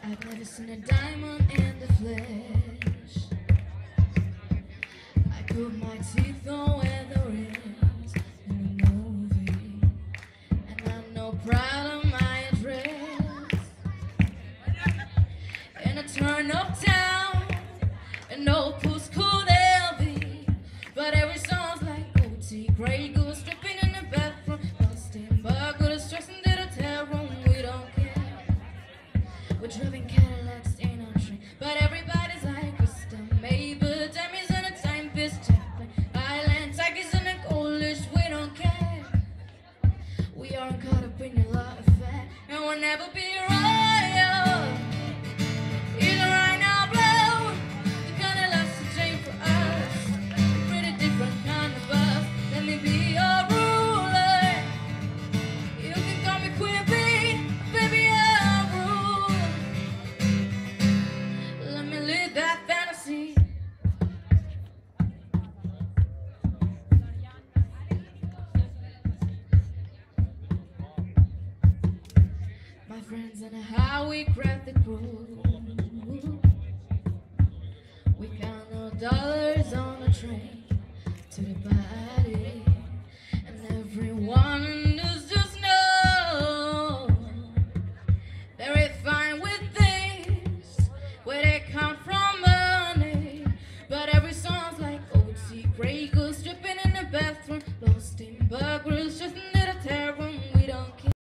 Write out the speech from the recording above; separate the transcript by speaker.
Speaker 1: I've never seen a diamond in the flesh. I put my teeth on where the rings in the movie, and I'm no proud of my address. In a turn up town, and no puss could there be, but every song's like OT, Grey Goose stripping in the bathroom, busting burglars, stressing to the hotel room. We don't care. We're driving Cadillacs in our train, but everybody's like custom made. But Demis and a time fist chaplain, island tigers and a goldfish. We don't care. We aren't caught up in your love affair, and we'll never be royal. Either right now, blow. The kind of life's a change for us. A pretty different kind of us. Let me be your ruler. You can call me Queen Bee, baby, I'll rule. Let me live that fantasy. My friends and how we craft the crew. We count no dollars on the train to the body.